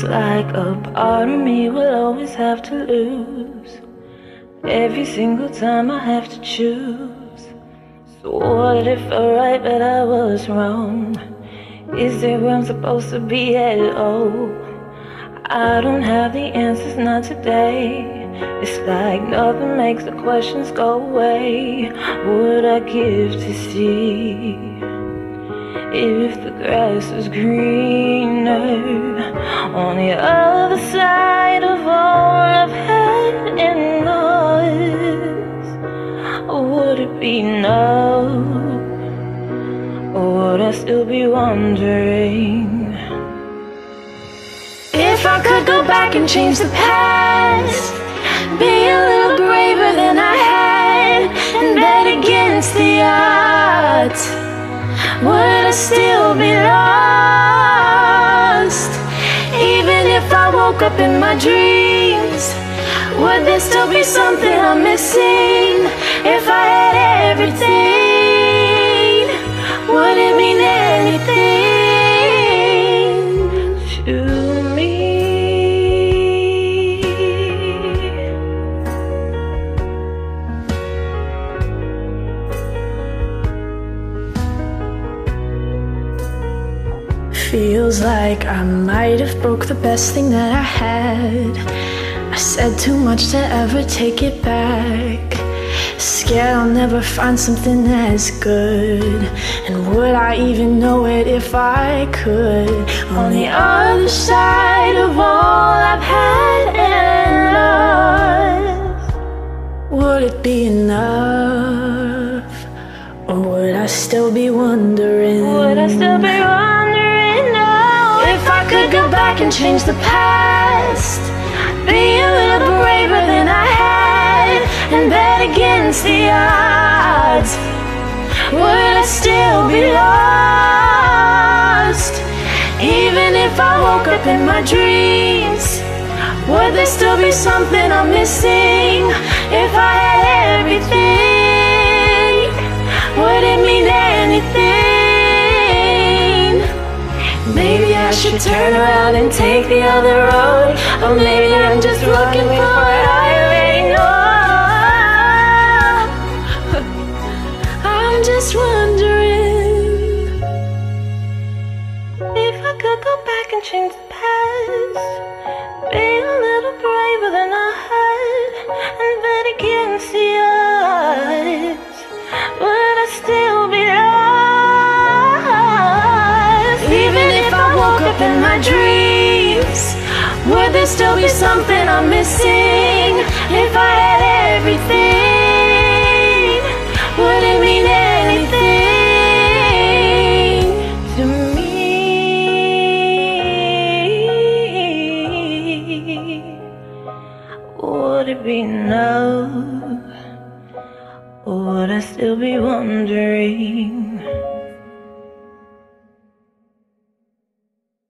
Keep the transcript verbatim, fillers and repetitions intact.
Feels like a part of me will always have to lose. Every single time I have to choose. So what if I right but I was wrong? Is it where I'm supposed to be at all? I don't have the answers, not today. It's like nothing makes the questions go away. What I give to see if the grass is greener on the other side of all I've had and lost? Would it be enough, or would I still be wondering if I could go back and change the past? Be a little braver than I had and bet against the odds. Would I still be lost? Even if I woke up in my dreams, would there still be something I'm missing? If I had everything, would it mean anything to me? Feels like I might have broke the best thing that I had. I said too much to ever take it back. Scared I'll never find something as good. And would I even know it if I could? On the other side of all I've had and lost, would it be enough, or would I still be wondering? Would I still be wondering now? If I could go back and change the past, be a little braver than I had and bet against the odds, would I still be lost? Even if I woke up in my dreams, would there still be something I'm missing? If I had everything, would it mean anything? Maybe I should turn around and take the other road, or maybe I'm just looking for what I already know. I'm just wondering if I could go back and change the past, be a little braver than I had and bet against the odds, would I still be lost? Even if I woke up in my dreams, would there still be something I'm missing? If I had everything, would it mean anything to me? Would it be enough, or would I still be wondering?